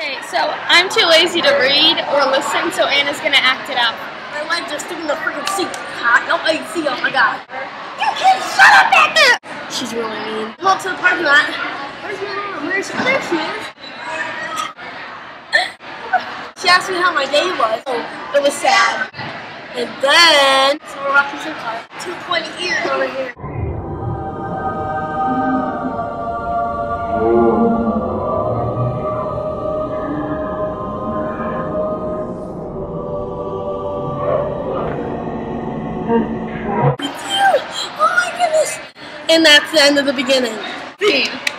Okay, so I'm too lazy to read or listen, so Anna's gonna act it out. My legs are sticking in the freaking seat. No AC, oh my god. You kids, shut up back there! She's really mean. Come up to the parking lot. Where's my mom? Where's she? There she is. She asked me how my day was. Oh, it was sad. And then, so we're walking to the car. 2 pointy ears over here. Oh my goodness! And that's the end of the beginning. Scene.